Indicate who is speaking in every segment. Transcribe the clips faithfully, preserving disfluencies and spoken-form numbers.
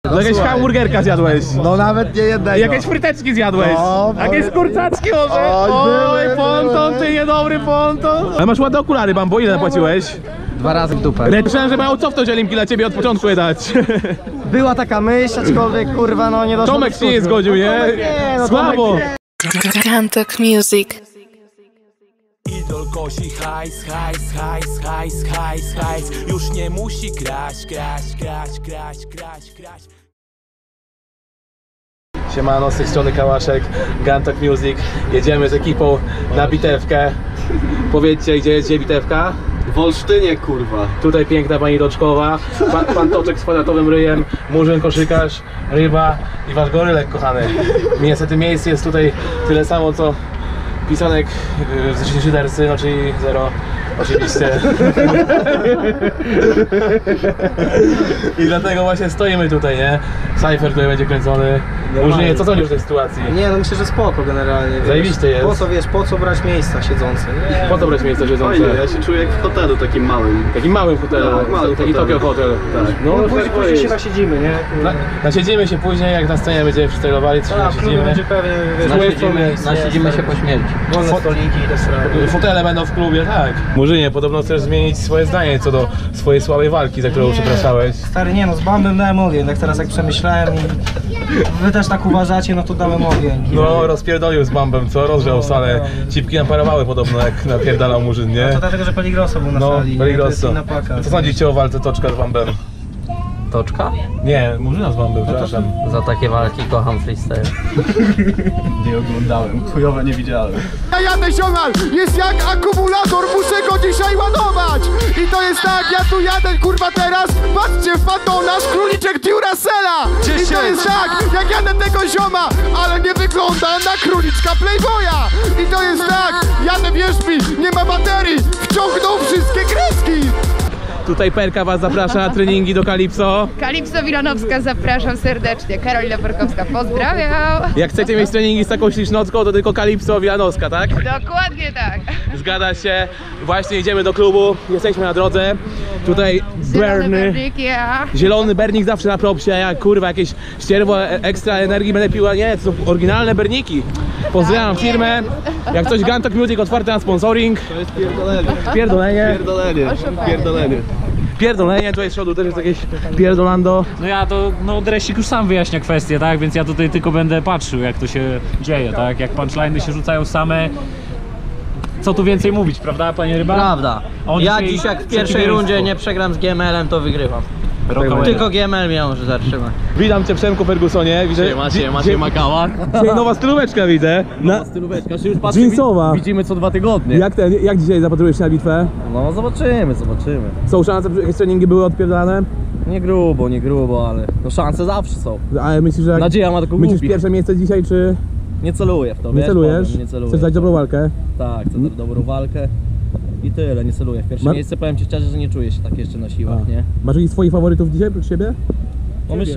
Speaker 1: No jakieś hamburgerka zjadłeś.
Speaker 2: No nawet nie jednego.
Speaker 1: Jakieś fryteczki zjadłeś.
Speaker 2: No,
Speaker 1: jakieś kurczaczki może.
Speaker 2: Oj,
Speaker 1: Oj,
Speaker 2: były,
Speaker 1: ponton, ty niedobry ponton. Ale masz ładne okulary, Bambo, ile zapłaciłeś?
Speaker 3: Dwa razy w dupę.
Speaker 1: Myślałem, że mają cofnąć Olimki dla ciebie od początku je dać.
Speaker 3: Była taka myśl, aczkolwiek kurwa no nie doszło.
Speaker 1: Tomek się nie zgodził, nie?
Speaker 3: nie no,
Speaker 1: Słabo.
Speaker 4: Gantok Music.
Speaker 5: Idol kosi hajs, hajs, hajs, hajs, hajs, hajs. Już nie musi kraść, kraść, kraść, kraść, kraść, kraść.
Speaker 1: Siemano, z tej strony Kałaszek, Gantok Music. Jedziemy z ekipą na bitewkę. Powiedzcie, gdzie jest bitewka?
Speaker 2: W Olsztynie, kurwa.
Speaker 1: Tutaj piękna pani Roczkowa, pan, pan Toczek z kwadratowym ryjem, Murzyn, koszykarz, ryba i wasz gorylek kochany. Niestety miejsce jest tutaj tyle samo co pisanek w zeszycie szydersy, no czyli zero oczywiście. I dlatego właśnie stoimy tutaj, nie? Cypher tutaj będzie kręcony. Murzynie, co sądzisz o tej sytuacji?
Speaker 3: Nie no myślę, że spoko generalnie. Wiesz,
Speaker 1: Zajebiście jest.
Speaker 3: Po co wiesz, po co brać miejsca siedzące? Nie.
Speaker 1: Po to brać miejsce siedzące?
Speaker 2: Fajnie, ja się czuję jak w hotelu takim małym.
Speaker 1: Takim małym hotelu,
Speaker 2: Tak, małym
Speaker 1: taki
Speaker 2: hotelu.
Speaker 1: Tokio Hotel.
Speaker 2: Tak.
Speaker 1: No,
Speaker 3: No później, później się nasiedzimy, nie?
Speaker 1: Na, nasiedzimy się później, jak na scenie będziemy freestylowali, coś
Speaker 3: Tak, w klubie
Speaker 1: nasiedzimy.
Speaker 3: będzie pewnie, wiesz,
Speaker 1: Nasiedzimy,
Speaker 3: nasiedzimy się po śmierci. Wolne stoliki i te sprawy.
Speaker 1: Fotele będą w klubie, tak. Murzynie, podobno chcesz zmienić swoje zdanie co do swojej słabej walki, za którą
Speaker 3: Nie.
Speaker 1: przepraszałeś.
Speaker 3: Stary, nie no, z Bambem dałem ogień, tak teraz jak przemyślałem i wy też tak uważacie, no to dałem ogień.
Speaker 1: No, rozpierdolił z Bambem, co? Rozgrzał salę. Cipki naparowały podobno, jak napierdalał Murzyn, nie?
Speaker 3: To dlatego, że Peligrosso był na
Speaker 1: No,
Speaker 3: sali, nie? To jest
Speaker 1: Peligrosso.
Speaker 3: inna paka.
Speaker 1: Co sądzicie o walce Toczka z Bambem?
Speaker 6: Toczka?
Speaker 1: Nie, Murzyna z Bambem, przepraszam.
Speaker 6: Za takie walki kocham freestyle.
Speaker 2: Nie oglądałem, chujowe nie widziałem.
Speaker 7: Ja jadę ziomal, jest jak akumulator, muszę go dzisiaj ładować. I to jest tak, ja tu jadę kurwa teraz, patrzcie, fato nasz króliczek Duracella. I to jest tak, jak jadę tego zioma, ale nie wygląda na króliczka Playboya. I to jest tak, jadę wierz mi, nie ma baterii, wciągnął wszystkie kreski.
Speaker 1: Tutaj Perka was zaprasza na treningi do Kalipso.
Speaker 8: Kalipso Wilanowska, zapraszam serdecznie. Karolina Porkowska, pozdrawiam.
Speaker 1: Jak chcecie mieć treningi z taką ślicznocką, to tylko Kalipso Wilanowska, tak?
Speaker 8: Dokładnie tak.
Speaker 1: Zgadza się. Właśnie idziemy do klubu, jesteśmy na drodze. Tutaj
Speaker 8: Zielony
Speaker 1: Berny.
Speaker 8: bernik, ja.
Speaker 1: Zielony bernik zawsze na propsie, jak kurwa jakieś ścierwo e- ekstra energii będę piła. Nie, to są oryginalne berniki. Pozdrawiam firmę. Jak coś Gantok Music otwarty na sponsoring.
Speaker 2: To jest pierdolenie.
Speaker 1: Pierdolenie.
Speaker 2: Pierdolenie. Pierdolenie.
Speaker 1: Pierdolenie, tutaj z przodu też jest jakieś pierdolando.
Speaker 9: No ja to, no Dresik już sam wyjaśnia kwestię, tak? Więc ja tutaj tylko będę patrzył, jak to się dzieje, tak? Jak punchline'y się rzucają same. Co tu więcej mówić, prawda, panie Ryba?
Speaker 6: Prawda.
Speaker 9: On
Speaker 6: Ja
Speaker 9: dzisiaj
Speaker 6: dziś jak w pierwszej
Speaker 9: przeciwieństwo.
Speaker 6: rundzie nie przegram z G M L-em, to wygrywam. Tylko G M L mnie może zatrzymać.
Speaker 1: Witam cię Przemku Fergusonie. Widzę,
Speaker 6: Siema, siema,
Speaker 1: dzie-
Speaker 6: siema, Kała.
Speaker 1: Dzisiaj nowa stylóweczka widzę. Na,
Speaker 6: Stylóweczka, czy już patrzę,
Speaker 1: jeansowa.
Speaker 6: widzimy co dwa tygodnie.
Speaker 1: Jak, ten, jak dzisiaj zapatrujesz się na bitwę?
Speaker 6: No zobaczymy, zobaczymy.
Speaker 1: Są szanse, że jakieś treningi były odpierdalane?
Speaker 6: Nie grubo, nie grubo, ale no szanse zawsze są.
Speaker 1: Ale myślisz, że... jak-
Speaker 6: Nadzieja ma tylko
Speaker 1: Myślisz
Speaker 6: głupich.
Speaker 1: pierwsze miejsce dzisiaj, czy
Speaker 6: Nie celuję w to,
Speaker 1: nie
Speaker 6: wiesz,
Speaker 1: celujesz?
Speaker 6: powiem, nie celuję.
Speaker 1: Chcesz dać dobrą walkę?
Speaker 6: Tak, chcę dać dobrą walkę. I tyle, nie celuję w pierwsze
Speaker 1: Ma-
Speaker 6: miejsce. Powiem ci szczerze, że nie czuję się tak jeszcze na siłach,
Speaker 1: A.
Speaker 6: nie?
Speaker 1: Masz jakichś swoich faworytów dzisiaj oprócz siebie?
Speaker 6: No myśl...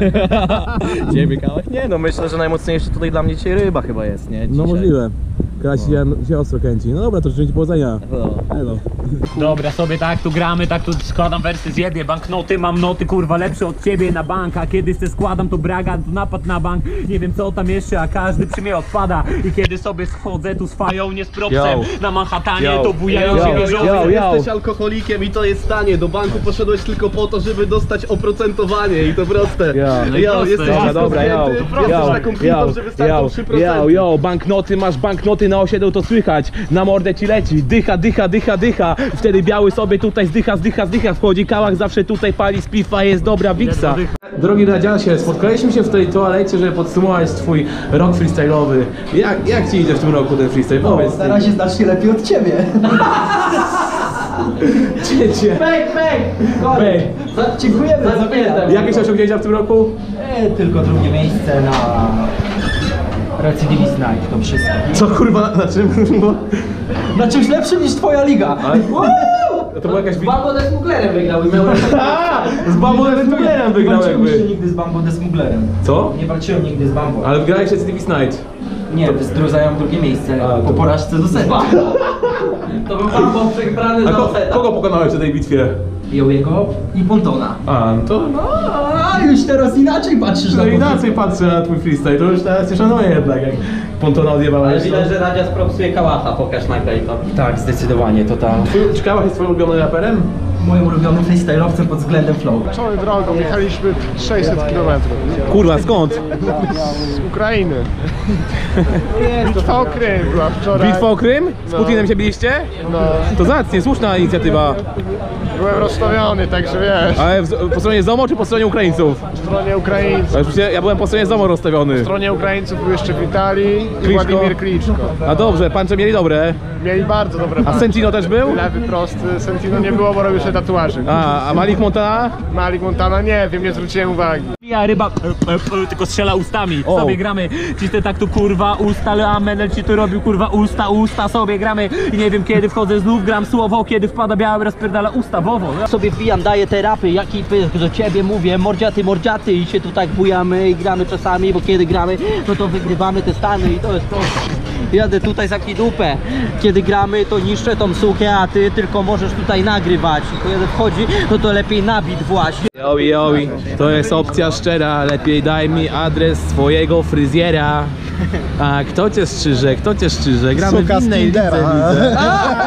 Speaker 6: Ciebie, Kałek? Nie, no myślę, że najmocniejszy tutaj dla mnie dzisiaj Ryba chyba jest, nie?
Speaker 1: No
Speaker 6: Dzisiaj.
Speaker 1: możliwe. Krasi się, się ostro kręci. No dobra, to życzę ci powodzenia.
Speaker 6: No.
Speaker 1: Elo.
Speaker 9: Dobra, sobie tak tu gramy, tak tu składam wersy, zjebie banknoty, mam noty, kurwa, lepsze od ciebie na bank, a kiedy se składam to braga, tu napad na bank, nie wiem co tam jeszcze, a każdy przy mnie odpada i kiedy sobie schodzę tu z fają, nie z propsem,
Speaker 1: Yo.
Speaker 9: na Manhattanie,
Speaker 1: Yo.
Speaker 9: to bujają
Speaker 1: Yo.
Speaker 9: się
Speaker 1: Yo.
Speaker 9: wieżowy.
Speaker 1: Yo.
Speaker 2: Jesteś alkoholikiem i to jest tanie. Do banku poszedłeś tylko po to, żeby dostać oprocentowanie i to proste.
Speaker 1: No
Speaker 9: i
Speaker 2: Jo,
Speaker 9: proste.
Speaker 2: jesteś
Speaker 1: Dobra, dobra, yo,
Speaker 2: prosto
Speaker 1: yo,
Speaker 2: z taką
Speaker 1: yo,
Speaker 2: kwitą, że wystarczą trzy procent.
Speaker 1: yo, yo, banknoty, masz banknoty na osiedlu, to słychać, na mordę ci leci, dycha, dycha, dycha, dycha, wtedy biały sobie tutaj zdycha, zdycha, zdycha, wchodzi Kałak, zawsze tutaj pali splifa, jest dobra wiksa. Drogi Radziasie, spotkaliśmy się w tej toalecie, żeby podsumować twój rok freestyle'owy. Jak, jak ci idzie w tym roku ten freestyle? Powiedz.
Speaker 3: Na razie znacznie lepiej od ciebie.
Speaker 1: Ciecie.
Speaker 3: Fake, fake!
Speaker 1: Bej.
Speaker 3: Dziękujemy, zapytam.
Speaker 1: Jakieś osiągnięcia w tym roku?
Speaker 3: E, tylko drugie miejsce na Recidivist Night, to wszystko.
Speaker 1: Co kurwa, na czym? Bo...
Speaker 3: Na czymś lepszym niż twoja liga.
Speaker 1: To była jakaś
Speaker 3: Bambo de Smugglerem wygrał i miałem...
Speaker 1: Z Bambo Desmuglerem wygrał
Speaker 3: Nie walczyłem
Speaker 1: jakby.
Speaker 3: jeszcze nigdy z Bambo de Smugglerem.
Speaker 1: Co?
Speaker 3: Nie walczyłem nigdy z Bambo.
Speaker 1: Ale wygrałeś Recidivist Night.
Speaker 3: Nie, z zająłem drugie miejsce
Speaker 1: A,
Speaker 3: po
Speaker 1: to-
Speaker 3: porażce do seta. To był Bambo przegrany
Speaker 1: A
Speaker 3: do
Speaker 1: ko
Speaker 3: seta.
Speaker 1: kogo pokonałeś w tej bitwie?
Speaker 3: Jołego i Pontona.
Speaker 1: A, to no,
Speaker 3: A już teraz inaczej patrzysz na
Speaker 1: no
Speaker 3: to.
Speaker 1: inaczej patrzę na twój freestyle, to już teraz cię szanuję jednak, jak Pontona odjebałeś.
Speaker 3: Widać, że Radzia propsuje Kałacha, pokaż nagraj to. Tak, zdecydowanie, totalnie.
Speaker 1: Czy Kałach jest twoim ulubionym raperem?
Speaker 3: Moim ulubionym freestyle'owcem pod względem flow.
Speaker 7: Całą drogą jechaliśmy sześćset kilometrów.
Speaker 1: Kurwa, skąd?
Speaker 7: Z Ukrainy. Bitwa o Krym była wczoraj.
Speaker 1: Bitwa o Krym? Z Putinem się biliście?
Speaker 7: No,
Speaker 1: To zacnie, słuszna inicjatywa.
Speaker 7: byłem rozstawiony, także wiesz,
Speaker 1: Ale w, po stronie ZOMO czy po stronie Ukraińców?
Speaker 7: w stronie Ukraińców.
Speaker 1: Ja, już się- ja byłem po stronie ZOMO rozstawiony.
Speaker 7: W stronie Ukraińców był jeszcze Witali i
Speaker 1: Kliczko.
Speaker 7: Władimir Kliczko.
Speaker 1: A dobrze, pancze mieli dobre.
Speaker 7: Mieli bardzo dobre
Speaker 1: A
Speaker 7: walki.
Speaker 1: Sentino też był?
Speaker 7: Lewy prosty, Sentino nie było, bo robił sobie tatuaże.
Speaker 1: A, a Malik Montana?
Speaker 7: Malik Montana nie wiem, nie zwróciłem uwagi.
Speaker 9: Ja ryba e, e, e, tylko strzela ustami.
Speaker 1: O.
Speaker 9: Sobie gramy. Czyste tak tu kurwa usta, a Menel ci tu robił kurwa usta, usta sobie gramy. I nie wiem kiedy wchodzę znów, gram słowo, kiedy wpada biały, rozpierdala ustawowo.
Speaker 3: Sobie wbijam, daję te rapy, jaki pysk, do ciebie mówię, mordziaty, mordziaty i się tu tak bujamy i gramy czasami, bo kiedy gramy, no to wygrywamy te stany i to jest proste. Jadę tutaj za kidupę, kiedy gramy to niszczę tą sukę, a ty tylko możesz tutaj nagrywać i to jeden wchodzi, no to lepiej nabit właśnie.
Speaker 1: Jowi, jowi, to jest opcja szczera, lepiej daj mi adres swojego fryzjera. A kto cię strzyże, kto cię strzyże? Gramy w innej lidze, widzę.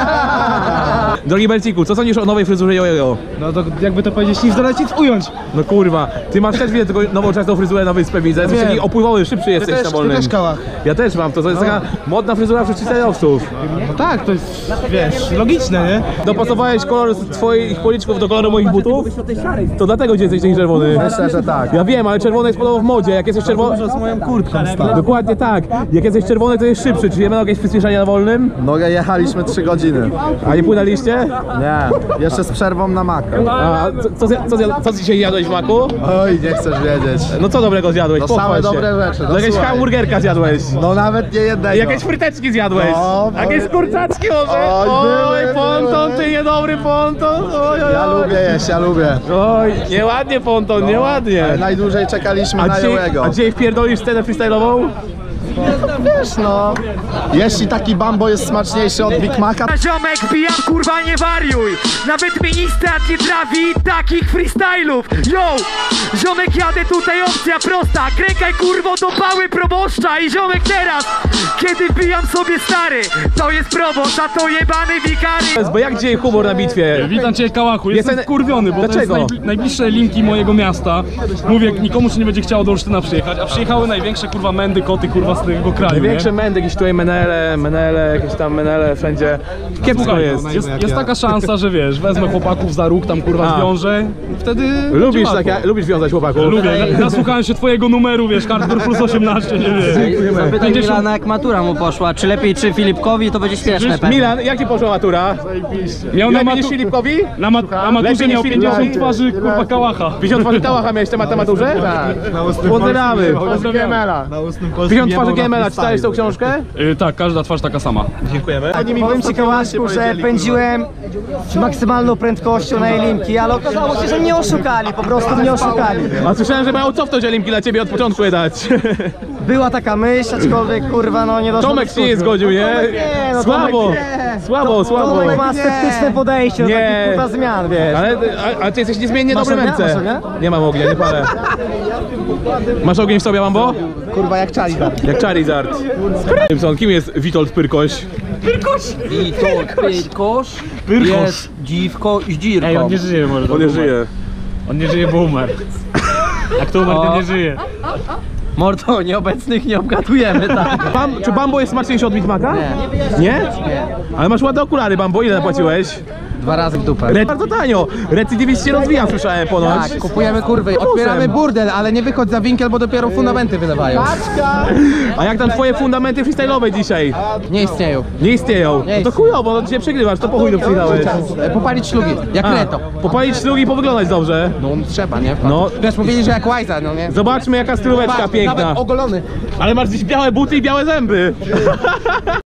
Speaker 1: Drogi Berciku, co sądzisz o nowej fryzurze Jojo?
Speaker 3: No to jakby to powiedzieć, nic dodać, nic ująć.
Speaker 1: No kurwa, ty masz też widzę tylko nowoczesną fryzurę na wyspę, widzę. Jesteś taki opływowy, szybszy jesteś na wolnym.
Speaker 3: Kałach.
Speaker 1: Ja też mam, to jest taka modna fryzura wśród freestyle'owców.
Speaker 3: No tak, to jest, wiesz, logiczne, nie?
Speaker 1: Dopasowałeś kolor twoich policzków do koloru moich butów? To dlatego dziś jesteś taki czerwony.
Speaker 7: Myślę, że tak.
Speaker 1: Ja wiem, ale czerwony jest podobno w modzie. Jak jesteś czerwony...
Speaker 3: z moją kurtką,
Speaker 1: Dokładnie tak. Jak jesteś czerwony, to jest szybszy. Czy nie będą jakieś przyspieszenia na wolnym?
Speaker 10: No jechaliśmy trzy godziny.
Speaker 1: A nie płynęliście?
Speaker 10: Nie, jeszcze z przerwą na maka.
Speaker 1: A co, co, co, co, co dzisiaj jadłeś w maku?
Speaker 10: Oj, nie chcesz wiedzieć.
Speaker 1: No co dobrego zjadłeś?
Speaker 10: No
Speaker 1: Pochwal
Speaker 10: same
Speaker 1: się.
Speaker 10: dobre rzeczy, no
Speaker 1: No jakieś
Speaker 10: słuchaj.
Speaker 1: hamburgerka zjadłeś.
Speaker 10: No nawet nie jednego.
Speaker 1: Jakieś fryteczki zjadłeś.
Speaker 10: No,
Speaker 1: Jakieś
Speaker 10: no.
Speaker 1: kurczaczki może.
Speaker 10: Oj,
Speaker 1: Oj,
Speaker 10: były,
Speaker 1: ponton,
Speaker 10: były.
Speaker 1: ty niedobry ponton. Oj, oj,
Speaker 10: Ja
Speaker 1: oj.
Speaker 10: lubię jeść, ja lubię.
Speaker 1: Oj, nieładnie ponton, nieładnie.
Speaker 10: Ale najdłużej czekaliśmy
Speaker 1: A
Speaker 10: na
Speaker 1: dzisiaj,
Speaker 10: Jołego.
Speaker 1: a dzisiaj wpierdolisz scenę freestyle'ową?
Speaker 10: Wiesz no, jeśli taki Bambo jest smaczniejszy od Big Maca,
Speaker 5: Ziomek, pijam, kurwa, nie wariuj. Nawet ministrat nie trawi takich freestylów. Yo! Ziomek, jadę tutaj, opcja prosta. Krękaj, kurwo, do pały proboszcza. I ziomek teraz, kiedy wbijam sobie stary, to jest proboszcz, a to jebany wikary.
Speaker 1: Bo jak dzisiaj humor na bitwie?
Speaker 11: Witam cię, Kałachu, jestem
Speaker 1: Jestem-
Speaker 11: wkurwiony, bo
Speaker 1: Dlaczego?
Speaker 11: to jest najbli- najbliższe linki mojego miasta. Mówię, nikomu się nie będzie chciało do Olsztyna przyjechać, a przyjechały największe kurwa mędy, koty kurwa z tego kraju,
Speaker 1: Największe
Speaker 11: nie?
Speaker 1: mędy, jakieś tutaj menele, menele, jakieś tam menele wszędzie. Kiepsko
Speaker 11: Słuchaj,
Speaker 1: jest.
Speaker 11: jest, jest taka szansa, że wiesz, wezmę chłopaków za róg, tam kurwa
Speaker 1: A.
Speaker 11: zwiążę i wtedy
Speaker 1: Lubisz,
Speaker 11: będzie
Speaker 1: takie,
Speaker 11: łatwo.
Speaker 1: lubisz wiązać chłopaków?
Speaker 11: Lubię, Na- nasłuchałem się twojego numeru, wiesz, Hardcore plus osiemnaście, nie wiem.
Speaker 3: Zapytaj
Speaker 11: pięćdziesiąt
Speaker 3: Milana, jak matura mu poszła, czy lepiej, czy Filipkowi, to będzie śmieszne pewnie.
Speaker 1: Milan, jak ci poszła matura?
Speaker 11: Miał na,
Speaker 1: Lepiej niż
Speaker 11: matu-
Speaker 1: Filipkowi?
Speaker 11: na, mat- na maturze
Speaker 1: Lepiej
Speaker 11: miał
Speaker 1: niż
Speaker 11: pięćdziesiąt
Speaker 1: Filipowi?
Speaker 11: twarzy kurwa Kałacha.
Speaker 1: pięćdziesiąt twarzy Kałacha miałeś temat na maturze? Tak. Pozdrawiamy.
Speaker 7: Gemela.
Speaker 1: pięćdziesiąt twarzy G M L-a, czytałeś tą książkę?
Speaker 11: Y, tak, każda twarz taka sama.
Speaker 3: Powiem ci, Kałaszku, że pędziłem z maksymalną prędkością na Elimki, ale okazało się, że mnie oszukali, po prostu mnie oszukali.
Speaker 1: A słyszałem, że mają cofnąć Olimki dla ciebie od początku je dać.
Speaker 3: Była taka myśl, aczkolwiek kurwa no nie doszło
Speaker 1: Tomek
Speaker 3: do
Speaker 1: się nie
Speaker 3: skutku.
Speaker 1: zgodził, nie?
Speaker 3: Tomek nie, no
Speaker 1: Słabo,
Speaker 3: Tomek nie.
Speaker 1: słabo, słabo.
Speaker 3: Tomek ma sceptyczne podejście do
Speaker 1: Nie.
Speaker 3: takich kurwa zmian, wiesz.
Speaker 1: Ale, a, a ty jesteś niezmiennie
Speaker 3: Masz
Speaker 1: dobry w
Speaker 3: ognia?
Speaker 1: ręce.
Speaker 3: Masz ognia?
Speaker 1: Nie mam ognia, nie palę. Masz ogień w sobie, Mambo?
Speaker 3: Kurwa jak Charizard.
Speaker 1: Jak Charizard. Simpson, kim jest Witold Pyrkoś?
Speaker 3: Witold Pyrkosz jest dziwko i zdzirką.
Speaker 11: Ej, on nie żyje może. to
Speaker 1: On nie
Speaker 11: umarł.
Speaker 1: żyje.
Speaker 11: On nie żyje, bo umarł. Jak to umarł, ten nie żyje.
Speaker 3: Mordo, nieobecnych nie obgadujemy, tak.
Speaker 1: Bam, czy Bambo jest smaczniejszy od Big Maca? Nie. Nie? Ale masz ładne okulary, Bambo, ile zapłaciłeś?
Speaker 3: Dwa razy w dupę.
Speaker 1: Re bardzo tanio. Recydywizm się rozwija, słyszałem ponoć.
Speaker 3: Tak, kupujemy kurwy, otwieramy burdel, ale nie wychodź za winkiel, bo dopiero fundamenty wylewają.
Speaker 1: A jak tam twoje fundamenty freestyle'owe dzisiaj?
Speaker 3: Nie istnieją.
Speaker 1: Nie istnieją. No to chujowo, no dzisiaj przegrywasz, to po chuj tu przyjechałeś.
Speaker 3: Popalić szlugi, jak
Speaker 1: A,
Speaker 3: Reto.
Speaker 1: popalić szlugi i powyglądać dobrze.
Speaker 3: No trzeba, nie?
Speaker 1: No.
Speaker 3: Wiesz, mówili, że jak Łajza, no nie?
Speaker 1: Zobaczmy jaka stylóweczka piękna.
Speaker 3: Nawet ogolony.
Speaker 1: Ale masz dziś białe buty i białe zęby.